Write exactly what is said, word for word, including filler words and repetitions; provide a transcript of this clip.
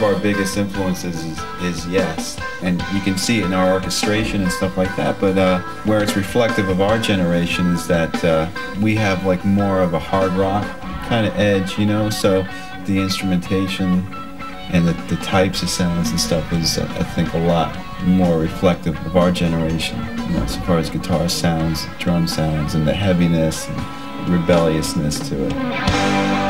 of our biggest influences is, is Yes, and you can see it in our orchestration and stuff like that, but uh, where it's reflective of our generation is that uh, we have like more of a hard rock kind of edge, you know, so the instrumentation and the, the types of sounds and stuff is, uh, I think, a lot more reflective of our generation, you know, as far as guitar sounds, drum sounds, and the heaviness and rebelliousness to it.